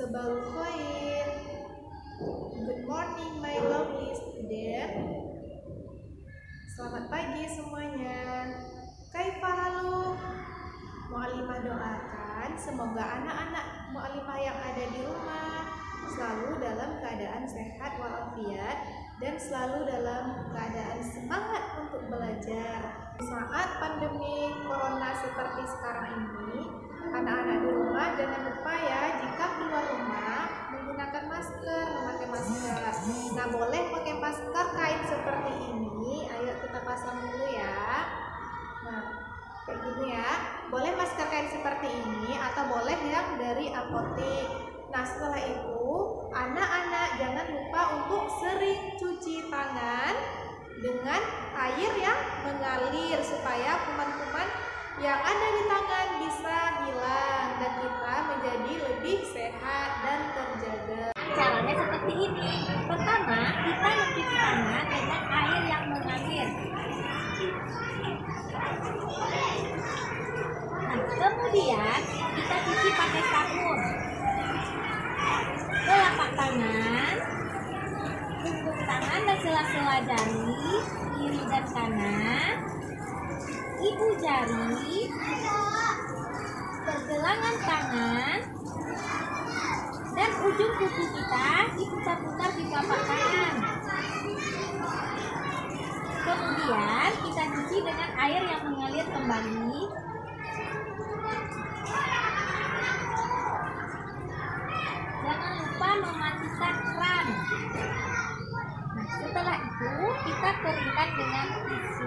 Sabahul khair. Good morning my lovely student. Selamat pagi semuanya. Kaifa halu? Mu'alimah doakan semoga anak-anak mu'alimah yang ada di rumah selalu dalam keadaan sehat walafiat dan selalu dalam keadaan semangat untuk belajar. Saat pandemi corona seperti sekarang ini, anak-anak di rumah jangan lupa ya, jika keluar rumah menggunakan masker, memakai masker. Nah, boleh pakai masker kain seperti ini. Ayo kita pasang dulu ya. Nah, kayak gini ya. Boleh masker kain seperti ini atau boleh yang dari apotek. Nah, setelah itu anak-anak jangan lupa untuk sering cuci tangan dengan air yang mengalir supaya kuman-kuman yang ada di tangan bisa hilang dan kita menjadi lebih sehat dan terjaga. Caranya seperti ini. Pertama, kita mencuci tangan dengan air yang mengalir. Nah, kemudian kita cuci pakai sabun. Telapak tangan, punggung tangan dan sela-sela jari, kiri dan kanan, ibu jari, pergelangan tangan, dan ujung kuku kita diputar-putar di telapak tangan. Kemudian kita cuci dengan air yang mengalir kembali. Jangan lupa mematikan keran. Nah, setelah itu kita keringkan dengan tisu.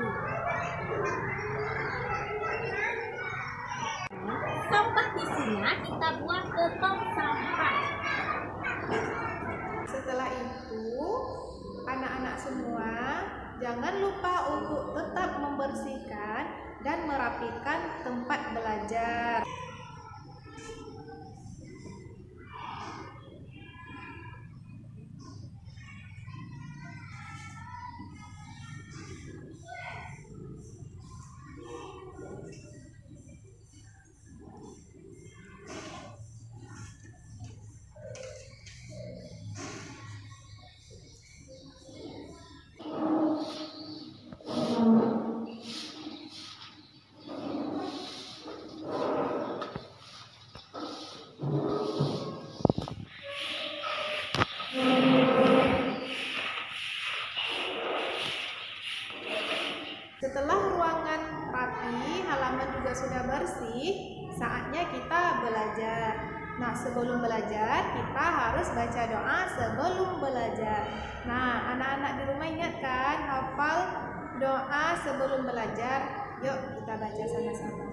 Sampah tisunya kita buang ke tong sampah. Setelah itu, anak-anak semua jangan lupa untuk tetap membersihkan dan merapikan tempat belajar. Setelah ruangan rapi, halaman juga sudah bersih, saatnya kita belajar. Nah, sebelum belajar, kita harus baca doa sebelum belajar. Nah, anak-anak di rumah ingat kan, hafal doa sebelum belajar? Yuk, kita baca sama-sama.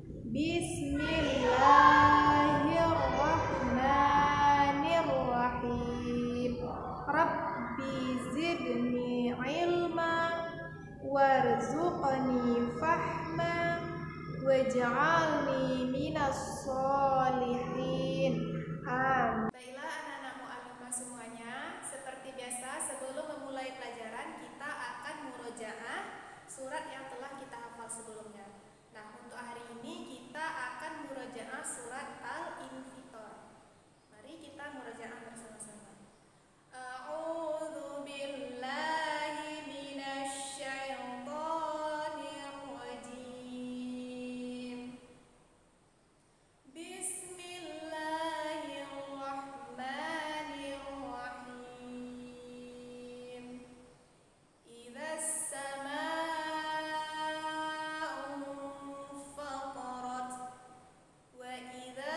Bismillahirrahmanirrahim. Rabbi zidni ilma warzuqni fahma waj'alni minas sholihin. Baiklah anak-anak mu'alimah semuanya, seperti biasa sebelum memulai pelajaran kita akan murojaah surat yang telah kita hafal sebelumnya. Nah, untuk hari ini kita akan murojaah surat Al-Infitor. Mari kita murojaah bersama-sama. A'udzu billahi minasyaitonir rajim. Bismillahirrahmanirrahim. Idzas samaa'u fatarat wa idza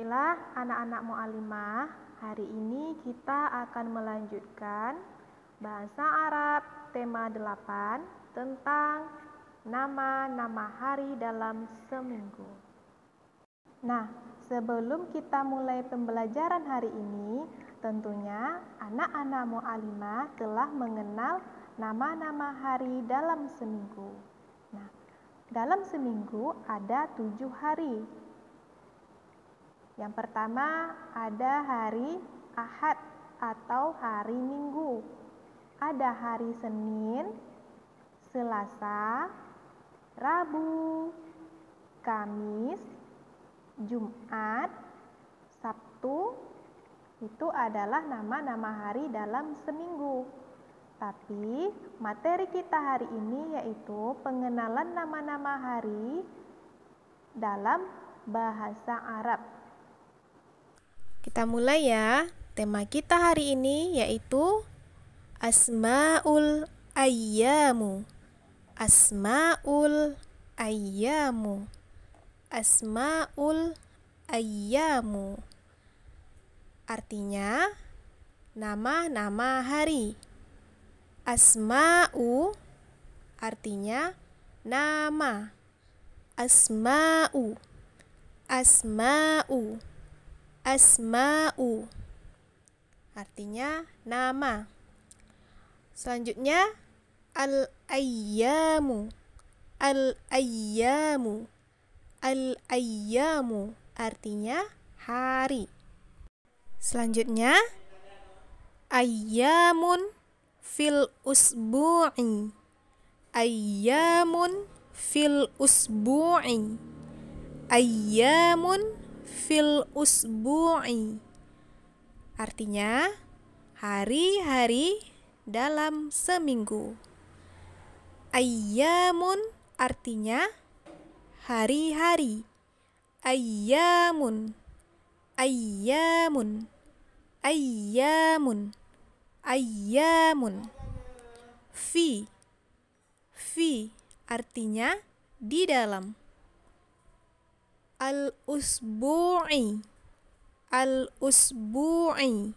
Baiklah anak-anak mu'alimah, hari ini kita akan melanjutkan bahasa Arab tema 8 tentang nama-nama hari dalam seminggu. Nah, sebelum kita mulai pembelajaran hari ini, tentunya anak-anak mu'alimah telah mengenal nama-nama hari dalam seminggu. Nah, dalam seminggu ada 7 hari. Yang pertama ada hari Ahad atau hari Minggu. Ada hari Senin, Selasa, Rabu, Kamis, Jumat, Sabtu. Itu adalah nama-nama hari dalam seminggu. Tapi materi kita hari ini yaitu pengenalan nama-nama hari dalam bahasa Arab. Kita mulai ya. Tema kita hari ini yaitu Asma'ul Ayyamu. Asma'ul Ayyamu. Asma'ul Ayyamu. Artinya nama-nama hari. Asma'u artinya nama. Asma'u. Asma'u. Asma'u artinya nama. Selanjutnya al-ayyamu. Al-ayyamu. Al-ayyamu artinya hari. Selanjutnya ayyamun fil usbu'i. Ayyamun fil usbu'i. Ayyamun fil usbu'i artinya hari-hari dalam seminggu. Ayyamun artinya hari-hari. Ayyamun. Ayyamun. Ayyamun. Ayyamun. Fi. Fi artinya di dalam. Al-usbu'i. Al-usbu'i.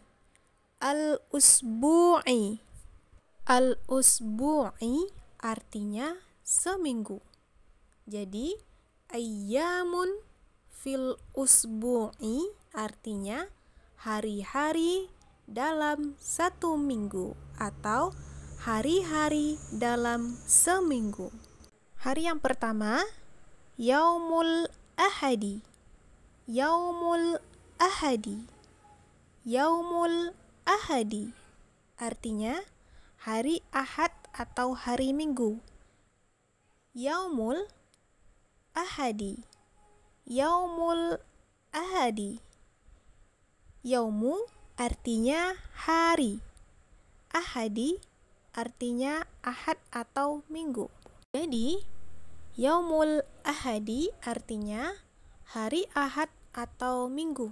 Al-usbu'i. Al-usbu'i artinya seminggu. Jadi ayyamun fil usbu'i artinya hari-hari dalam satu minggu atau hari-hari dalam seminggu. Hari yang pertama Yaumul Ahadi. Yaumul Ahadi. Yaumul Ahadi artinya hari Ahad atau hari Minggu. Yaumul Ahadi. Yaumul Ahadi. Yaumu artinya hari. Ahadi artinya Ahad atau Minggu. Jadi Yaumul Ahadi artinya hari Ahad atau Minggu.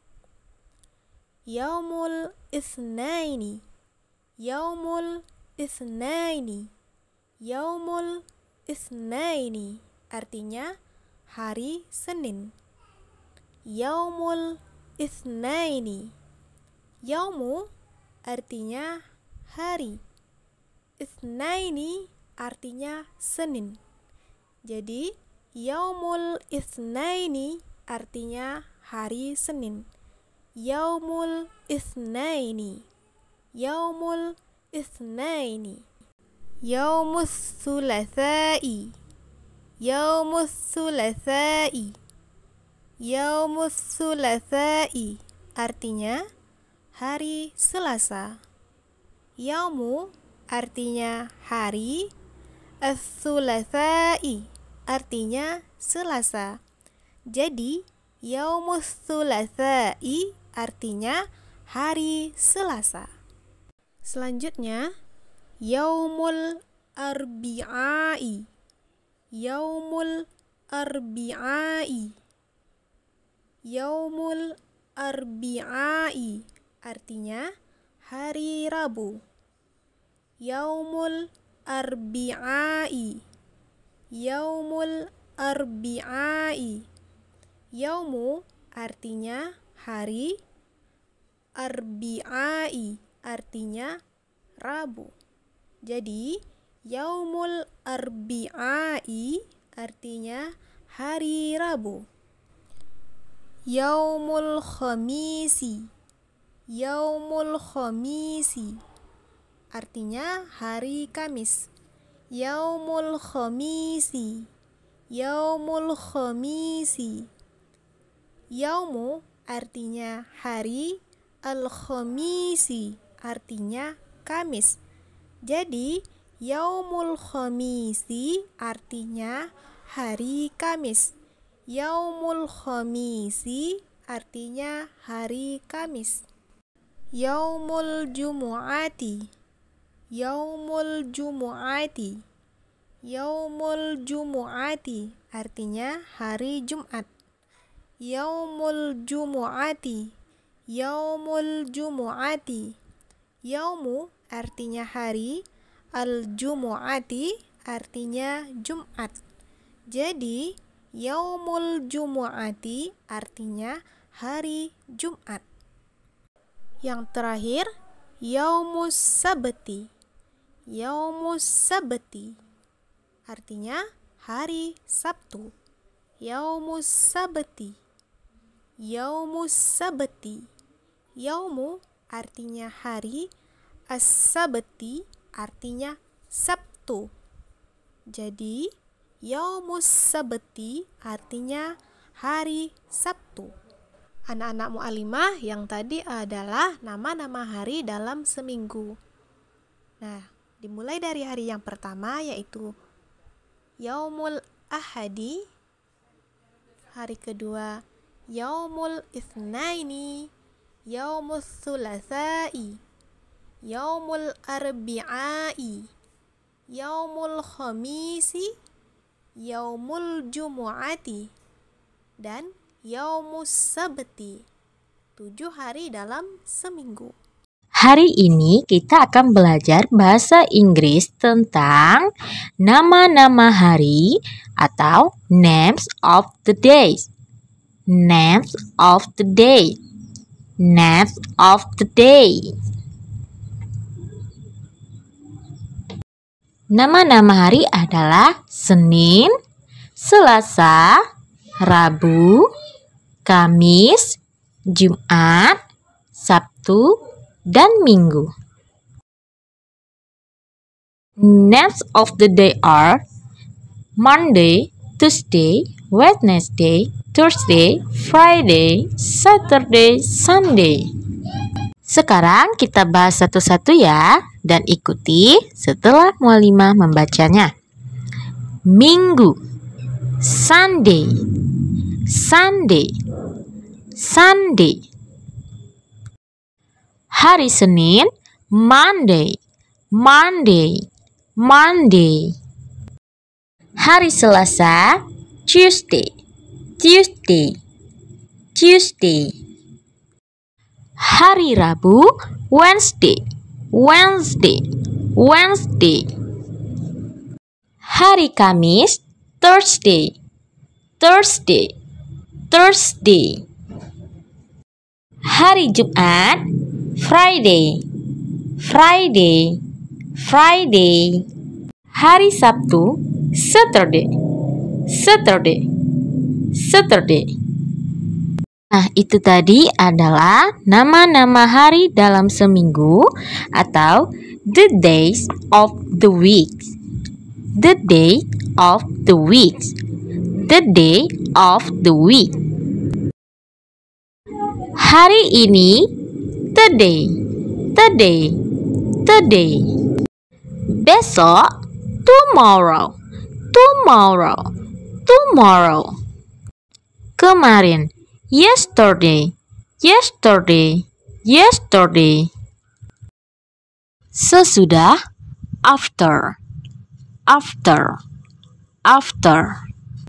Yaumul Itsnaini. Yaumul Itsnaini. Yaumul Itsnaini artinya hari Senin. Yaumul Itsnaini. Yaumu artinya hari. Itsnaini artinya Senin. Jadi Yaumul Itsnaini artinya hari Senin. Yaumul Itsnaini. Yaumul Itsnaini. Yaumus Tsulatsa'i. Yaumus Tsulatsa'i. Yaumus Tsulatsa'i artinya hari Selasa. Yaumu artinya hari. As-Tsulatsa'i artinya Selasa. Jadi Yaumus Tsulatsa'i artinya hari Selasa. Selanjutnya Yaumul Arbi'ai. Yaumul Arbi'ai. Yaumul Arbi'ai artinya hari Rabu. Yaumul Arbi'ai. Yaumul Arbi'ai. Yaumu artinya hari. Arbi'ai artinya Rabu. Jadi yaumul arbi'ai artinya hari Rabu. Yaumul khamisi. Yaumul khamisi artinya hari Kamis. Yaumul khamisi. Yaumul khamisi. Yaumu artinya hari. Al-khamisi artinya Kamis. Jadi yaumul khamisi artinya hari Kamis. Yaumul khamisi artinya hari Kamis. Yaumul jumu'ati. Yaumul jumu'ati. Yaumul jumu'ati artinya hari Jumat. Yaumul jumu'ati. Yaumul jumu'ati. Yaumu artinya hari. Al-jumu'ati artinya Jumat. Jadi yaumul jumu'ati artinya hari Jumat. Yang terakhir, yaumus sabti. Yaumus sabti artinya hari Sabtu. Yaumus sabti. Yaumus sabti. Yaumu artinya hari. As-sabti artinya Sabtu. Jadi yaumus sabti artinya hari Sabtu. Anak-anak mu'alimah, yang tadi adalah nama-nama hari dalam seminggu. Nah, dimulai dari hari yang pertama yaitu yaumul ahadi. Hari kedua yaumul itsnaini. Yaumul tsulatsa'i. Yaumul arbi'ai. Yaumul khamisi. Yaumul jumu'ati. Dan yaumus sabti. 7 hari dalam seminggu. Hari ini kita akan belajar bahasa Inggris tentang nama-nama hari atau names of the days. Names of the day. Names of the day. Nama-nama hari adalah Senin, Selasa, Rabu, Kamis, Jumat, Sabtu, dan Minggu. Names of the day are Monday, Tuesday, Wednesday, Thursday, Friday, Saturday, Sunday. Sekarang kita bahas satu-satu ya, dan ikuti setelah mualimah membacanya. Minggu, Sunday, Sunday, Sunday. Hari Senin, Monday, Monday, Monday. Hari Selasa, Tuesday, Tuesday, Tuesday. Hari Rabu, Wednesday, Wednesday, Wednesday. Hari Kamis, Thursday, Thursday, Thursday. Hari Jumat, Friday, Friday, Friday. Hari Sabtu, Saturday, Saturday, Saturday. Nah, itu tadi adalah nama-nama hari dalam seminggu atau the days of the week. The day of the week. The day of the week. Hari ini, today, today, today. Besok, tomorrow, tomorrow, tomorrow. Kemarin, yesterday, yesterday, yesterday. Sesudah, after, after, after.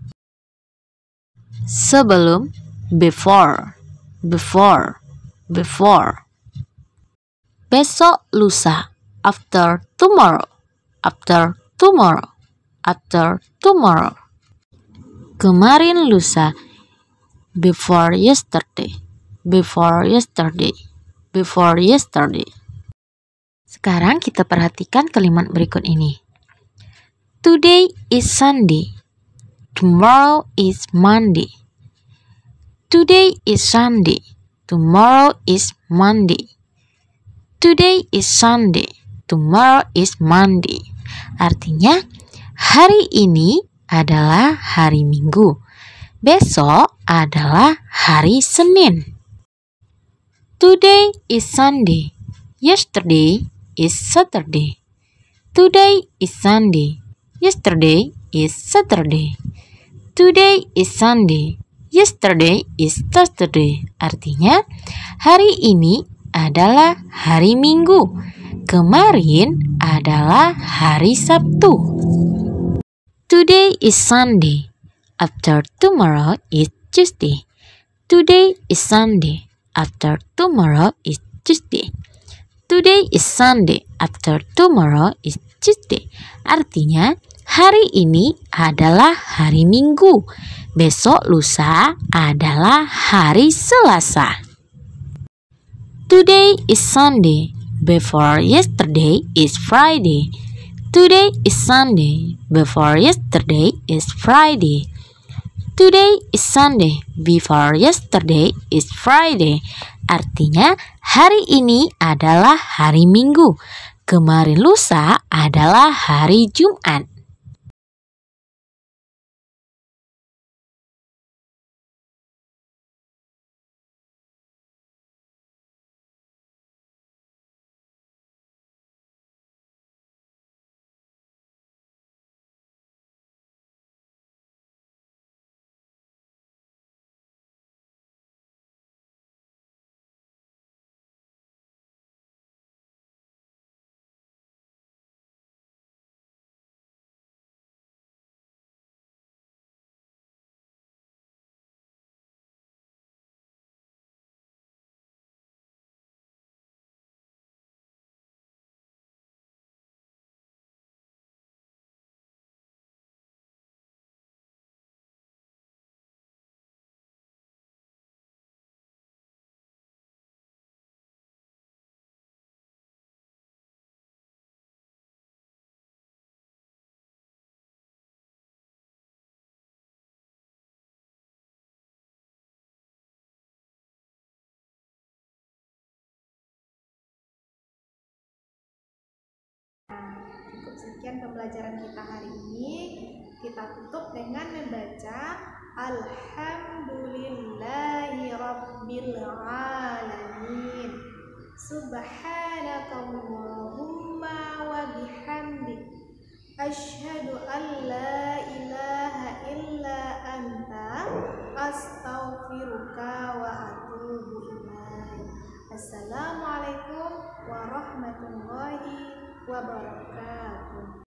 Sebelum, before, before, before. Besok, lusa, after tomorrow, after tomorrow, after tomorrow. Kemarin lusa, before yesterday, before yesterday, before yesterday. Sekarang kita perhatikan kalimat berikut ini. Today is Sunday, tomorrow is Monday. Today is Sunday, tomorrow is Monday. Today is Sunday, tomorrow is Monday. Artinya, hari ini adalah hari Minggu. Besok adalah hari Senin. Today is Sunday. Yesterday is Saturday. Today is Sunday. Yesterday is Saturday. Today is Sunday. Yesterday is Thursday. Artinya, hari ini adalah hari Minggu. Kemarin adalah hari Sabtu. Today is Sunday. After tomorrow is Tuesday. Today is Sunday. After tomorrow is Tuesday. Today is Sunday. After tomorrow is Tuesday. Artinya, hari ini adalah hari Minggu. Besok lusa adalah hari Selasa. Today is Sunday. Before yesterday is Friday. Today is Sunday. Before yesterday is Friday. Today is Sunday. Before yesterday is Friday. Artinya, hari ini adalah hari Minggu. Kemarin lusa adalah hari Jumat. Cukup sekian pembelajaran kita hari ini. Kita tutup dengan membaca Alhamdulillahi Rabbil Alamin. Subhanakallahumma wa bihamdik, asyhadu an la ilaha illa anta, astaghfiruka wa atubu ilaik. Assalamualaikum warahmatullahi wabarakatuh.